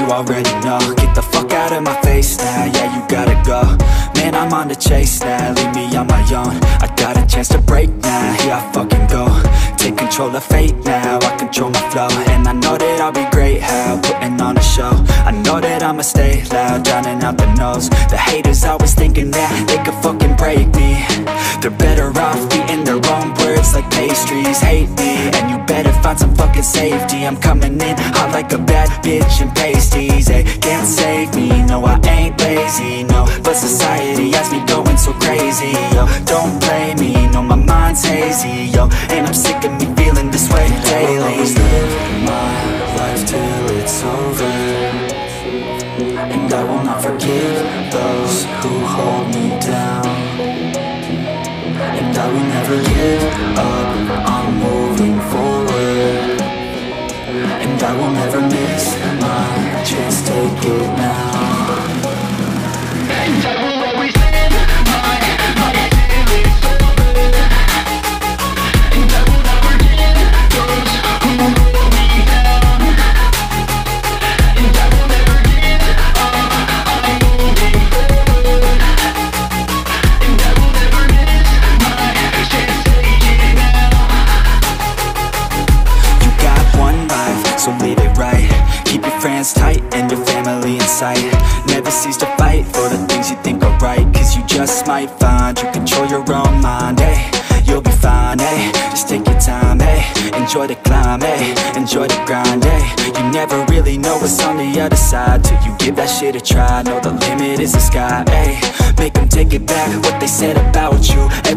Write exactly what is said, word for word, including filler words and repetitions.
you already know. Get the fuck out of my face now, yeah, you gotta go. Man, I'm on the chase now, leave me on my own. I got a chance to break now, here I fucking go. Take control of fate now, I control my flow. And I know that I'll be great, how, putting on a show. I know that I'ma stay loud, drowning out the noise. The haters always thinking that they could fucking break me. They're better off eating their own words like pastries. Hate me, and you better find some fucking safety. I'm coming in hot like a bad bitch in pasties. They can't save me, no I ain't lazy, no. But society has me going so crazy, yo. Don't blame me, no my mind's hazy, yo. And I'm sick of me feeling this way daily. I'll always live my life till it's over, and I will not forgive those who hold me down. And I will never give up, I'm moving forward. And I will never miss my chance, take it now. And I will always live my life till it's over, and I will not forgive those who hold me down. And I will never give up, I'm moving forward. And I will never miss my chance, take it now. You got one life, so live it right. Keep your friends tight and your family in sight. Never cease to fight for the things you think are right, cause you just might find you control your own mind, eh? You'll be fine, eh? Just take your time, eh? Enjoy the climb, eh? Enjoy the grind, eh? You never really know what's on the other side till you give that shit a try. Know the limit is the sky, eh? Make them take it back, what they said about you,